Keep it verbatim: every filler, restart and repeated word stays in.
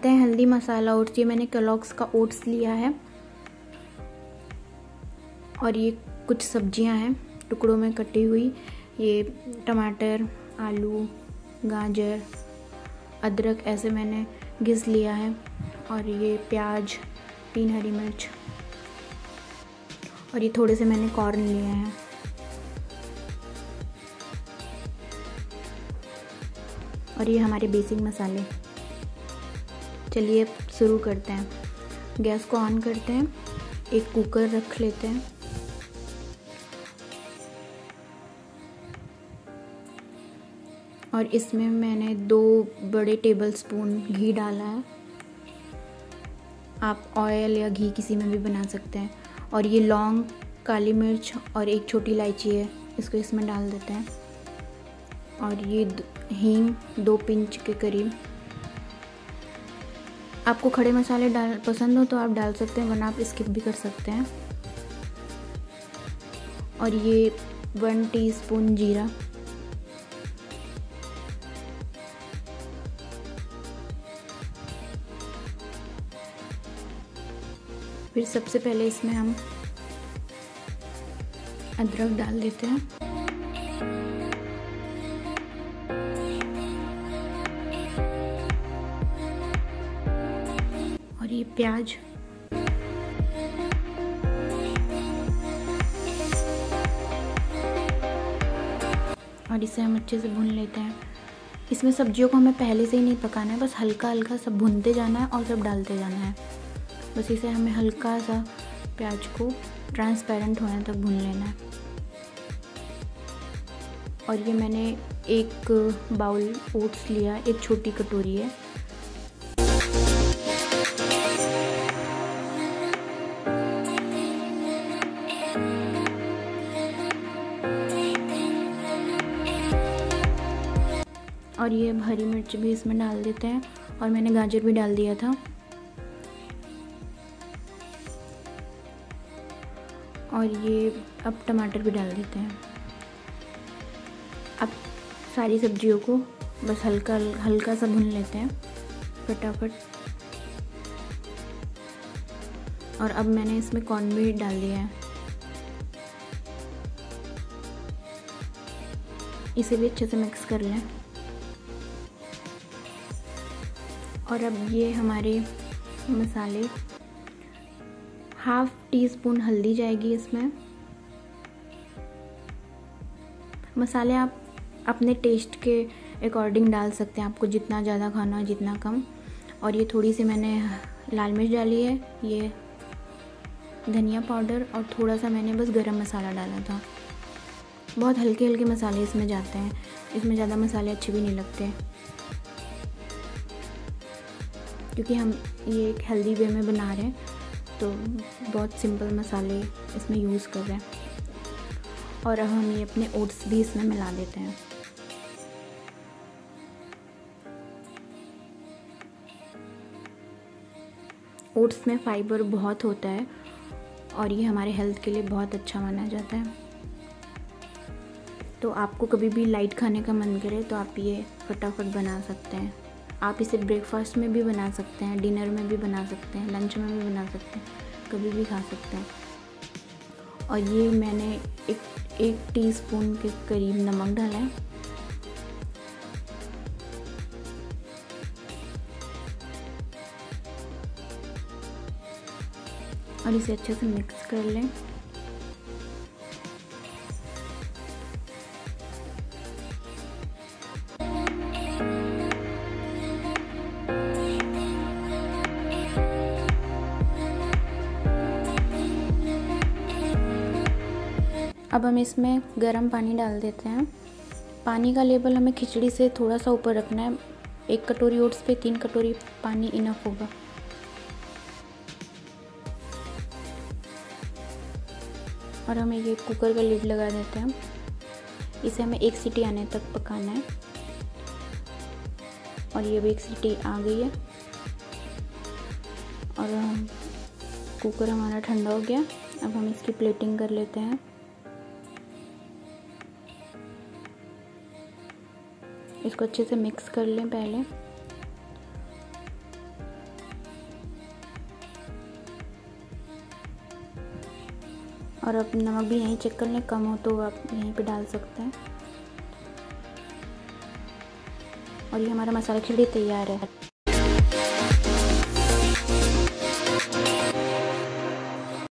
बनाते हैं हेल्दी मसाला ओट्स। ये मैंने केलॉग्स का ओट्स लिया है और ये कुछ सब्जियां हैं टुकड़ों में कटी हुई। ये टमाटर, आलू, गाजर, अदरक ऐसे मैंने घिस लिया है और ये प्याज, तीन हरी मिर्च और ये थोड़े से मैंने कॉर्न लिए हैं। और ये हमारे बेसिक मसाले। चलिए शुरू करते हैं। गैस को ऑन करते हैं, एक कुकर रख लेते हैं और इसमें मैंने दो बड़े टेबलस्पून घी डाला है। आप ऑयल या घी किसी में भी बना सकते हैं। और ये लौंग, काली मिर्च और एक छोटी इलायची है, इसको इसमें डाल देते हैं। और ये हींग दो पिंच के करीब। आपको खड़े मसाले डाल पसंद हो तो आप डाल सकते हैं, वरना आप स्किप भी कर सकते हैं। और ये वन टीस्पून जीरा, फिर सबसे पहले इसमें हम अदरक डाल देते हैं और ये प्याज, और इसे हम अच्छे से भून लेते हैं। इसमें सब्जियों को हमें पहले से ही नहीं पकाना है, बस हल्का हल्का सब भूनते जाना है और सब डालते जाना है। बस इसे हमें हल्का सा प्याज को ट्रांसपेरेंट होने तक भून लेना है। और ये मैंने एक बाउल ओट्स लिया, एक छोटी कटोरी है। और ये हरी मिर्च भी इसमें डाल देते हैं और मैंने गाजर भी डाल दिया था। और ये अब टमाटर भी डाल देते हैं। अब सारी सब्जियों को बस हल्का हल्का सा भून लेते हैं फटाफट। और अब मैंने इसमें कॉर्न भी डाल दिया है, इसे भी अच्छे से मिक्स कर लें। और अब ये हमारे मसाले, हाफ टी स्पून हल्दी जाएगी इसमें। मसाले आप अपने टेस्ट के अकॉर्डिंग डाल सकते हैं, आपको जितना ज़्यादा खाना है जितना कम। और ये थोड़ी सी मैंने लाल मिर्च डाली है, ये धनिया पाउडर और थोड़ा सा मैंने बस गरम मसाला डाला था। बहुत हल्के हल्के मसाले इसमें जाते हैं, इसमें ज़्यादा मसाले अच्छे भी नहीं लगते क्योंकि हम ये एक हेल्दी वे में बना रहे हैं, तो बहुत सिंपल मसाले इसमें यूज़ कर रहे हैं। और अब हम ये अपने ओट्स भी इसमें मिला देते हैं। ओट्स में फाइबर बहुत होता है और ये हमारे हेल्थ के लिए बहुत अच्छा माना जाता है। तो आपको कभी भी लाइट खाने का मन करे तो आप ये फटाफट बना सकते हैं। आप इसे ब्रेकफास्ट में भी बना सकते हैं, डिनर में भी बना सकते हैं, लंच में भी बना सकते हैं, कभी भी खा सकते हैं। और ये मैंने एक एक टीस्पून के करीब नमक डाला है। और इसे अच्छे से मिक्स कर लें। अब हम इसमें गर्म पानी डाल देते हैं। पानी का लेवल हमें खिचड़ी से थोड़ा सा ऊपर रखना है। एक कटोरी ओट्स पे तीन कटोरी पानी इनफ होगा। और हमें ये कुकर का लिड लगा देते हैं। इसे हमें एक सीटी आने तक पकाना है। और ये भी एक सीटी आ गई है और कुकर हमारा ठंडा हो गया। अब हम इसकी प्लेटिंग कर लेते हैं। इसको अच्छे से मिक्स कर लें पहले। और आप नमक भी यहीं चेक कर लें, कम हो तो आप यहीं पे डाल सकते हैं। और ये हमारा मसाला खिचड़ी तैयार है।